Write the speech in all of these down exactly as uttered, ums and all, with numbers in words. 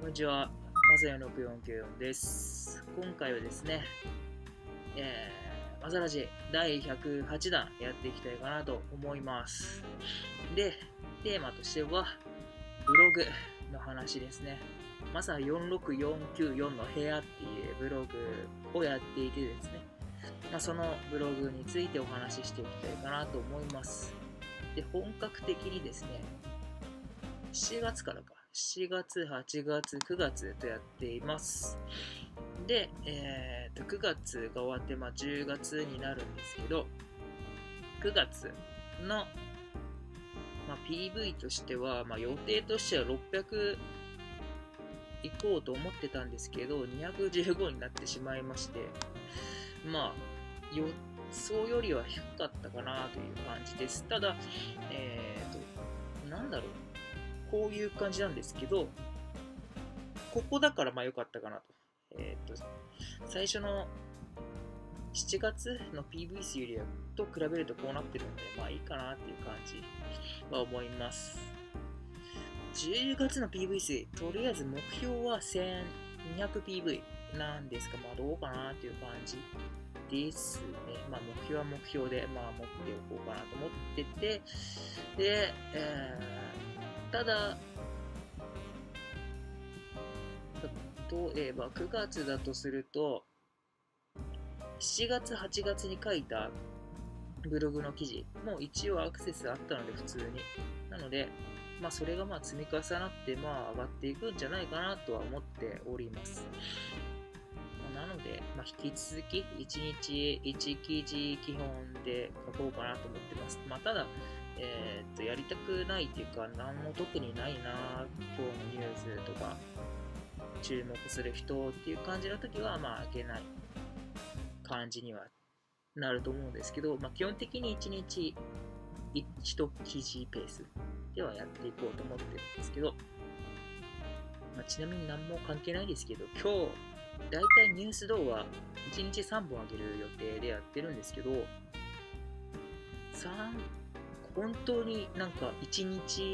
こんにちは、まさやのろくよんきゅうよんです。今回はですね、えー、まさラジだいひゃくはちだんやっていきたいかなと思います。で、テーマとしては、ブログの話ですね。まさよんろくよんきゅうよんの部屋っていうブログをやっていてですね、まあ、そのブログについてお話ししていきたいかなと思います。で、本格的にですね、しちがつからか、しちがつ、はちがつ、くがつとやっています。で、えー、とくがつが終わって、まあ、じゅうがつになるんですけど、くがつの、まあ、ピーブイ としては、まあ、予定としてはろっぴゃく行こうと思ってたんですけど、にひゃくじゅうごになってしまいまして、まあ、予想よりは低かったかなという感じです。ただ、えーと、なんだろう。こういう感じなんですけど、ここだからまあ良かったかなと。えっと、最初のしちがつの ピーブイ 数よりと比べるとこうなってるので、まあいいかなっていう感じは思います。じゅうがつの ピーブイ 数、とりあえず目標は せんにひゃくピーブイ なんですが、まあどうかなっていう感じですね。まあ目標は目標で、まあ持っておこうかなと思ってて、で、えーただ、例えばくがつだとすると、しちがつ、はちがつに書いたブログの記事も一応アクセスあったので普通に。なので、まあそれがまあ積み重なってまあ上がっていくんじゃないかなとは思っております。なので、まあ、引き続きいちにちいち記事基本で書こうかなと思ってます。まあただ、えー、っとやりたくないっていうか何も特にないな、今日のニュースとか注目する人っていう感じの時はまあ開けない感じにはなると思うんですけど、まあ、基本的にいちにちいち記事ペースではやっていこうと思ってるんですけど、まあ、ちなみに何も関係ないですけど、今日だいたいニュース動画いちにちさんぼん上げる予定でやってるんですけど、さん本当になんかいちにち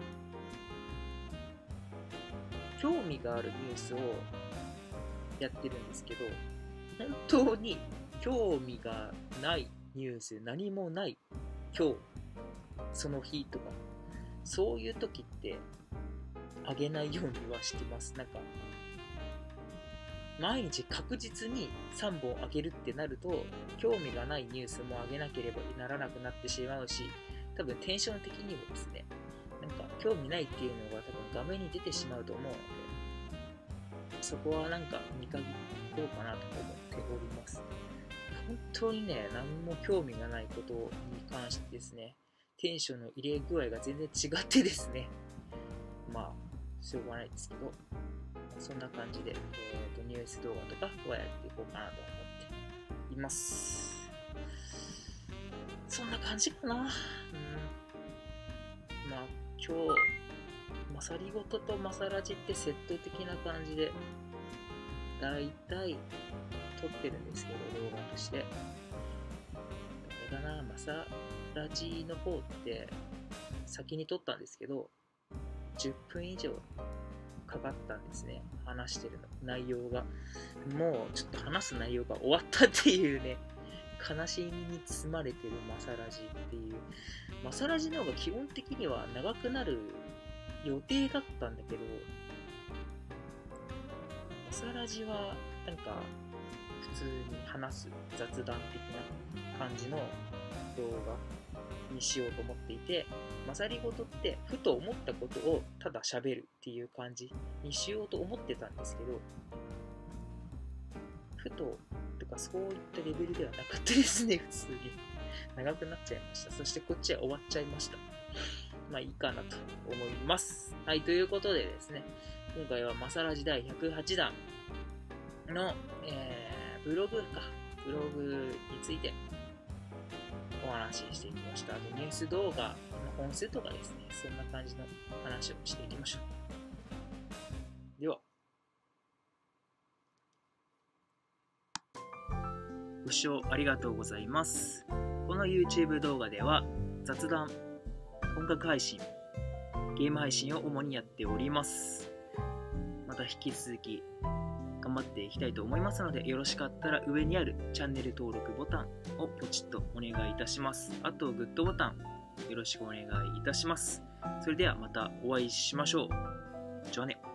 興味があるニュースをやってるんですけど、本当に興味がないニュース、何もない今日、その日とか、そういう時ってあげないようにはしてます。なんか毎日確実にさんぼんあげるってなると、興味がないニュースもあげなければならなくなってしまうし、多分テンション的にもですね、なんか興味ないっていうのが多分画面に出てしまうと思うので、そこはなんか見限ろうかなと思っております。本当にね、何も興味がないことに関してですね、テンションの入れ具合が全然違ってですね、まあ、しょうがないですけど、そんな感じで、えーと、ニュース動画とかはやっていこうかなと思っています。そんな感じかな。うん。まあ、今日、まさりごととまさらじってセット的な感じで、だいたい撮ってるんですけど、動画として。あれだな、まさらじの方って先に撮ったんですけど、じゅっぷん以上かかったんですね。話してる内容が。もうちょっと話す内容が終わったっていうね、悲しみに包まれてるマサラジっていう。マサラジの方が基本的には長くなる予定だったんだけど、マサラジはなんか普通に話す雑談的な感じの動画にしようと思っていて、まさりごとってふと思ったことをただ喋るっていう感じにしようと思ってたんですけど、ふととかそういったレベルではなかったですね。普通に長くなっちゃいました。そしてこっちは終わっちゃいました。まあいいかなと思います。はい、ということでですね、今回はマサラジだいひゃくはちだんの、えー、ブログかブログについてお話ししていきました。あとニュース動画の本数とかですね、そんな感じの話をしていきましょう。では、ご視聴ありがとうございます。この YouTube 動画では雑談、音楽配信、ゲーム配信を主にやっております。 また引き続き頑張っていきたいと思いますので、よろしかったら上にあるチャンネル登録ボタンをポチッとお願いいたします。あとグッドボタンよろしくお願いいたします。それではまたお会いしましょう。じゃあね。